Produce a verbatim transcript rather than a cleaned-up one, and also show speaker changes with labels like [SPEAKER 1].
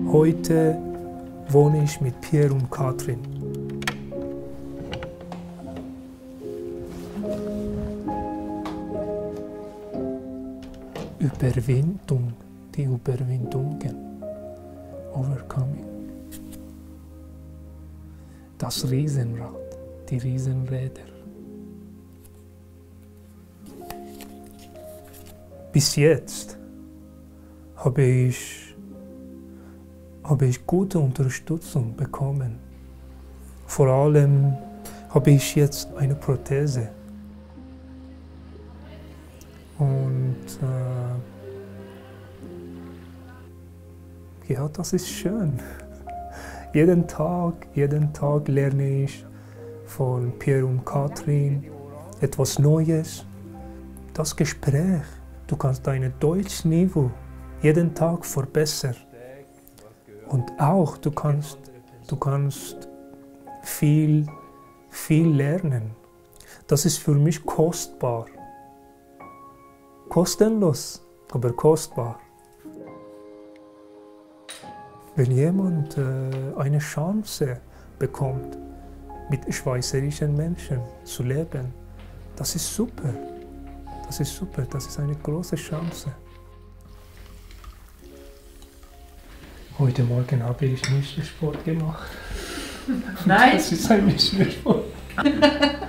[SPEAKER 1] Heute wohne ich mit Pierre und Katrin. Überwindung, die Überwindungen. Overcoming. Das Riesenrad, die Riesenräder. Bis jetzt habe ich, habe ich gute Unterstützung bekommen. Vor allem habe ich jetzt eine Prothese. Und äh, ja, das ist schön. Jeden Tag, jeden Tag lerne ich von Pierre und Katrin etwas Neues. Das Gespräch, du kannst dein Deutschniveau jeden Tag verbessern. Und auch du kannst, du kannst viel, viel lernen. Das ist für mich kostbar. Kostenlos, aber kostbar. Wenn jemand äh, eine Chance bekommt, mit schweizerischen Menschen zu leben, das ist super. Das ist super, das ist eine große Chance. Heute Morgen habe ich nicht Sport gemacht.
[SPEAKER 2] Nein?
[SPEAKER 1] Das ist ein bisschen Sport.